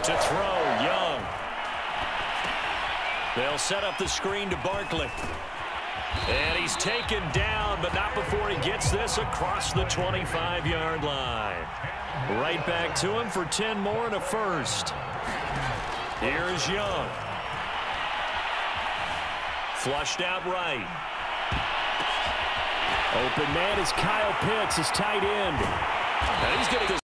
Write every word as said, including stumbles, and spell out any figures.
To throw, Young. They'll set up the screen to Barkley. And he's taken down, but not before he gets this across the twenty-five yard line. Right back to him for ten more and a first. Here's Young. Flushed out right. Open man is Kyle Pitts, his tight end. And he's getting this.